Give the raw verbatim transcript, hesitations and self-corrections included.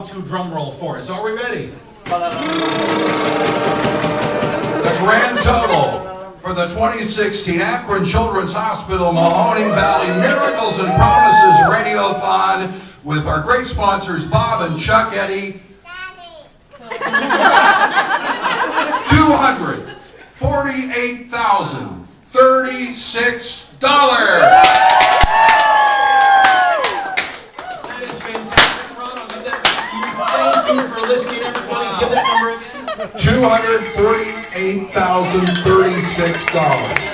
impromptu drum roll for us. Are we ready? The grand total for the twenty sixteen Akron Children's Hospital Mahoning Valley Miracles and Promises Radiothon with our great sponsors Bob and Chuck Eddy. two hundred forty-eight thousand thirty-six dollars. That is fantastic, Ron. I'll give that back to you. Thank you for listening, everybody. Give that number again. two hundred forty-eight thousand thirty-six dollars.